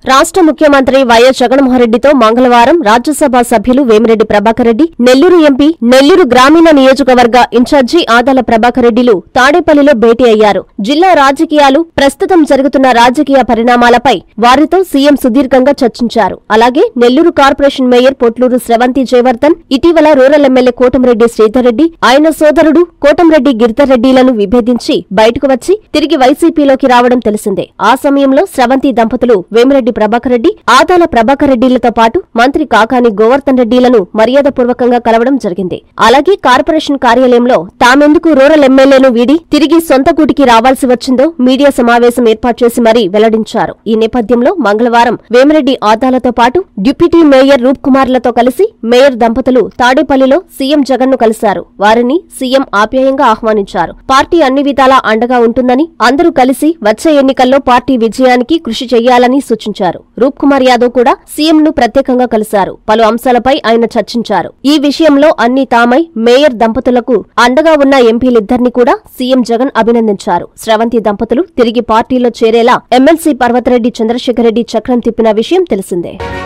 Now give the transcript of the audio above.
రాష్ట్ర ముఖ్యమంత్రి వైఎస్ జగన్మోహన్రెడ్డితో మంగళవారం రాజ్యసభ సభ్యులు వేమిరెడ్డి ప్రభాకర్ రెడ్డి, నెల్లూరు ఎంపీ, నెల్లూరు గ్రామీణ నియోజకవర్గ ఇన్ఛార్జి ఆదాల ప్రభాకర్ రెడ్డిలు తాడేపల్లిలో భేటీ అయ్యారు. జిల్లా రాజకీయాలు, ప్రస్తుతం జరుగుతున్న రాజకీయ పరిణామాలపై వారితో సీఎం సుదీర్ఘంగా చర్చించారు. అలాగే నెల్లూరు కార్పొరేషన్ మేయర్ పొట్లూరు స్రవంతి జయవర్ధన్ ఇటీవల రూరల్ ఎమ్మెల్యే కోటంరెడ్డి శ్రీధర్ రెడ్డి, ఆయన సోదరుడు కోటంరెడ్డి గిరిధర్ రెడ్డిలను విభేదించి బయటకు వచ్చి తిరిగి వైసీపీలోకి రావడం తెలిసిందే. ఆ సమయంలో స్రవంతి దంపతులు వేమిరెడ్డి ప్రభాకర్ రెడ్డి, ఆదాల ప్రభాకర్ రెడ్డిలతో పాటు మంత్రి కాకాని గోవర్ధన్ రెడ్డిలను మర్యాదపూర్వకంగా కలవడం జరిగింది. అలాగే కార్పొరేషన్ కార్యాలయంలో తామెందుకు రూరల్ ఎమ్మెల్యేను వీడి తిరిగి సొంత గూటికి రావాల్సి వచ్చిందో మీడియా సమావేశం ఏర్పాటు చేసి మరీ వెల్లడించారు. ఈ నేపథ్యంలో మంగళవారం వేమిరెడ్డి ఆదాలతో పాటు డిప్యూటీ మేయర్ రూప్ కుమార్లతో కలిసి మేయర్ దంపతులు తాడేపల్లిలో సీఎం జగన్ ను కలిశారు. వారిని సీఎం ఆప్యాయంగా ఆహ్వానించారు. పార్టీ అన్ని విధాలా అండగా ఉంటుందని, అందరూ కలిసి వచ్చే ఎన్నికల్లో పార్టీ విజయానికి కృషి చేయాలని సూచించారు. రూప్ కుమార్ యాదవ్ కూడా సీఎం ను ప్రత్యేకంగా కలిశారు. పలు అంశాలపై ఆయన చర్చించారు. ఈ విషయంలో అన్ని తామై మేయర్ దంపతులకు అండగా ఉన్న ఎంపీలిద్దరిని కూడా సీఎం జగన్ అభినందించారు. స్రవంతి దంపతులు తిరిగి పార్టీలో చేరేలా ఎమ్మెల్సీ పర్వతరెడ్డి చంద్రశేఖర్ రెడ్డి చక్రం తిప్పిన విషయం తెలిసిందే.